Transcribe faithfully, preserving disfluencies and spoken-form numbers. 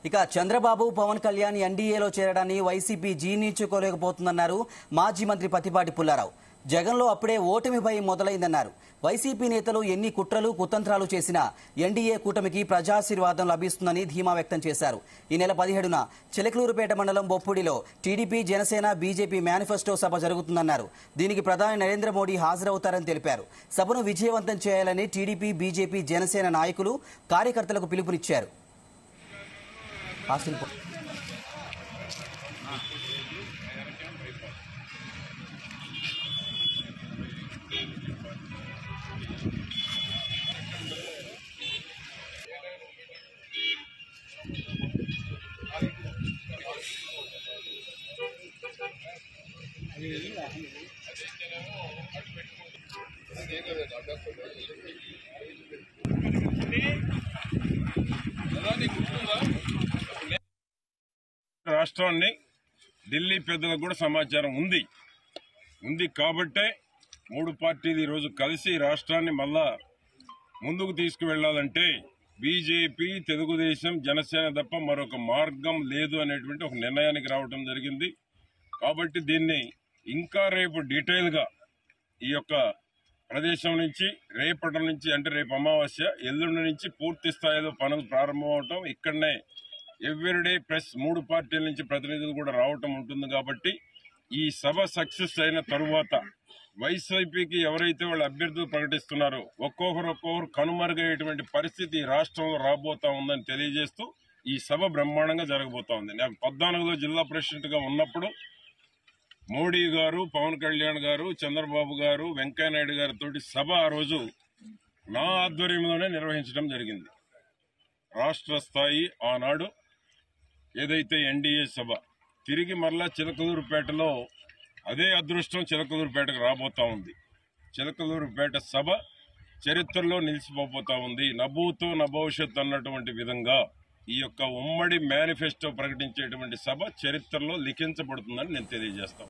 ఇక చంద్రబాబు పవన్ కళ్యాణ్ ఎన్డీఏలో చేరడాన్ని వైసీపీ జీర్ణించుకోలేకపోతుందన్నారు మాజీ మంత్రి పత్తిపాటి పుల్లారావు. జగన్లో అప్పుడే ఓటమి భయం మొదలైందన్నారు. వైసీపీ నేతలు ఎన్ని కుట్రలు కుతంత్రాలు చేసినా ఎన్డీఏ కూటమికి ప్రజాశీర్వాదం లభిస్తుందని ధీమా వ్యక్తం చేశారు. ఈ నెల పదిహేడున చిలకలూరుపేట మండలం బొప్పుడిలో టీడీపీ, జనసేన, బీజేపీ మేనిఫెస్టో సభ జరుగుతుందన్నారు. దీనికి ప్రధాని నరేంద్ర మోడీ హాజరవుతారని తెలిపారు. సభను విజయవంతం చేయాలని టీడీపీ, బీజేపీ, జనసేన నాయకులు, కార్యకర్తలకు పిలుపునిచ్చారు. రాష్ట్ర రాష్ట్రాన్ని ఢిల్లీ పెద్దలకు కూడా సమాచారం ఉంది ఉంది కాబట్టే మూడు పార్టీలు ఈరోజు కలిసి రాష్ట్రాన్ని మళ్ళా ముందుకు తీసుకువెళ్లాలంటే బీజేపీ, తెలుగుదేశం, జనసేన తప్ప మరొక మార్గం లేదు అనేటువంటి ఒక నిర్ణయానికి రావడం జరిగింది. కాబట్టి దీన్ని ఇంకా రేపు డీటెయిల్ గా ఈ యొక్క ప్రదేశం నుంచి రేపటి నుంచి అంటే రేపు అమావాస్య, ఎల్లుండి నుంచి పూర్తి స్థాయిలో పనులు ప్రారంభమవటం, ఇక్కడనే ఎవ్రీడే ప్రెస్ మూడు పార్టీల నుంచి ప్రతినిధులు కూడా రావటం ఉంటుంది. కాబట్టి ఈ సభ సక్సెస్ అయిన తరువాత వైసీపీకి ఎవరైతే వాళ్ళ అభ్యర్థులు ప్రకటిస్తున్నారో ఒక్కొక్కరు ఒక్కొక్కరు కనుమరుగయ్యేటువంటి పరిస్థితి ఈ రాష్ట్రంలో రాబోతా ఉందని తెలియజేస్తూ ఈ సభ బ్రహ్మాండంగా జరగబోతా ఉంది. నేను పద్నాలుగులో జిల్లా ప్రెసిడెంట్ గా ఉన్నప్పుడు మోడీ గారు, పవన్ కళ్యాణ్ గారు, చంద్రబాబు గారు, వెంకయ్యనాయుడు గారితో సభ ఆ రోజు నా ఆధ్వర్యంలోనే నిర్వహించడం జరిగింది. రాష్ట్ర స్థాయి ఆనాడు ఏదైతే ఎన్డీఏ సభ తిరిగి మరలా చిలకలూరుపేటలో అదే అదృష్టం చిలకలూరుపేటకు రాబోతా ఉంది. చిలకలూరుపేట సభ చరిత్రలో నిలిచిపోతా ఉంది. నభూతో నభవిష్యత్ అన్నటువంటి విధంగా ఈ యొక్క ఉమ్మడి మేనిఫెస్టో ప్రకటించేటువంటి సభ చరిత్రలో లిఖించబడుతుందని నేను తెలియజేస్తాను.